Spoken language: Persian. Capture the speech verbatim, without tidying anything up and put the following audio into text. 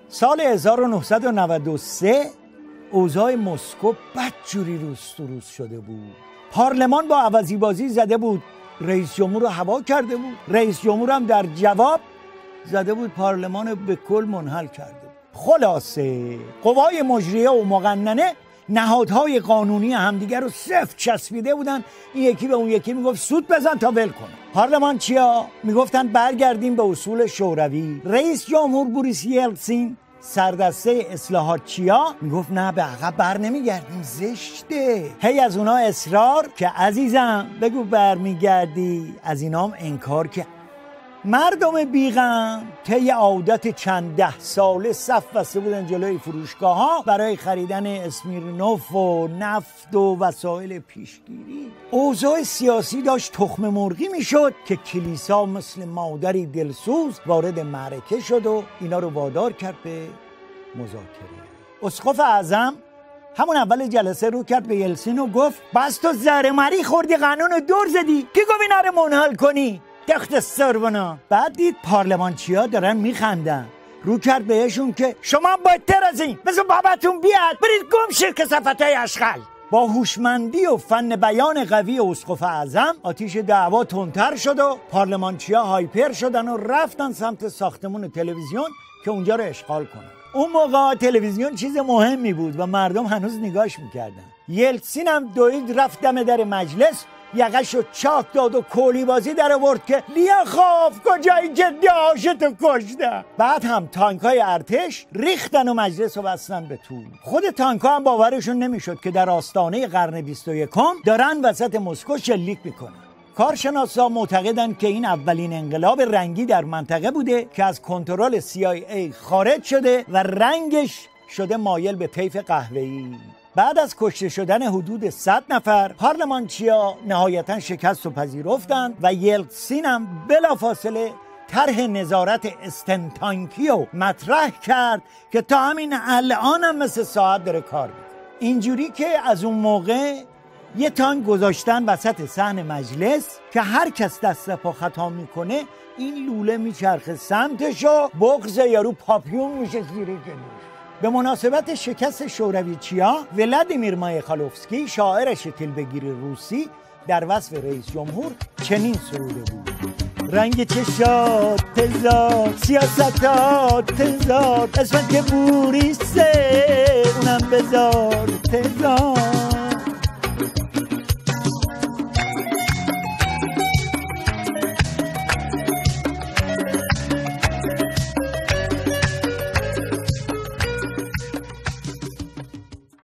سال هزار و نهصد و نود و سه اوضاع مسکو بدجوری روز تو روز شده بود. پارلمان با عوضی بازی زده بود رئیس جمهور رو هوا کرده بود، رئیس جمهور هم در جواب زده بود پارلمان رو به کل منحل کرده بود. خلاصه قوای مجریه و مقننه نهادهای قانونی همدیگر رو صفر چسبیده بودن. این یکی به اون یکی میگفت سود بزن تا ول کنه. پارلمان چیا میگفتن برگردیم به اصول شوروی. رئیس جمهور بوریس یلتسین سردسته اصلاحات چیا میگفت نه به عقب بر نمیگردیم، زشته. هی از اونا اصرار که عزیزم بگو برمیگردی، از اینام انکار که مردم بیغم طی عادت چند ده ساله صف بسته بودن جلوی فروشگاه ها برای خریدن اسمیرنوف و نفت و وسایل پیشگیری. اوضاع سیاسی داشت تخم مرغی میشد که کلیسا مثل مادری دلسوز وارد معرکه شد و اینا رو وادار کرد به مذاکره. اسقف اعظم همون اول جلسه رو کرد به یلتسین و گفت بس تو زرمری خوردی، قانون رو دور زدی، کی گفت اینا رو منحل کنی؟ تخت سربنا. بعد دید پارلمانچیا دارن میخندن، رو کرد بهشون که شما بدتر از این، بذار باباتون بیاد، برید گم شید کثافتای اشغال. با هوشمندی و فن بیان قوی اسقف اعظم آتیش دعوا تندتر شد و پارلمانچیا هایپر شدن و رفتن سمت ساختمون تلویزیون که اونجا رو اشغال کنن. اون موقع تلویزیون چیز مهمی بود و مردم هنوز نگاش میکردن. یلتسین هم دوید رفت دم در مجلس، یقشو چاک داد و کولی بازی در آورد که لیاخوف کجایی که داشتو کشته. بعد هم تانکای ارتش ریختن و مجلس رو بستن به طول. خود تانکا هم باورشون نمیشد که در آستانه قرن بیست و یکم دارن وسط مسکو شلیک میکنن. کارشناسا معتقدند که این اولین انقلاب رنگی در منطقه بوده که از کنترل سی آی ای خارج شده و رنگش شده مایل به طیف قهوه‌ای. بعد از کشته شدن حدود صد نفر پارلمانچیا نهایتا شکست و پذیرفتند و یلتسین هم بلافاصله طرح نظارت استنتانکی رو مطرح کرد که تا همین الان هم مثل ساعت داره کار میکنه. اینجوری که از اون موقع یه تانک گذاشتن وسط صحن مجلس که هر کس دست پا خطا میکنه این لوله میچرخه سمتش و بغض یارو پاپیون میشه زیر جلوش. به مناسبت شکست شورویچیا ولادیمیر مایخالوفسکی شاعر شکل‌بگیر روسی در وصف رئیس جمهور چنین سروده بود: رنگ چشات تزار، سیاستات تزار، اسمت که بوریسه اونم بذار تزار.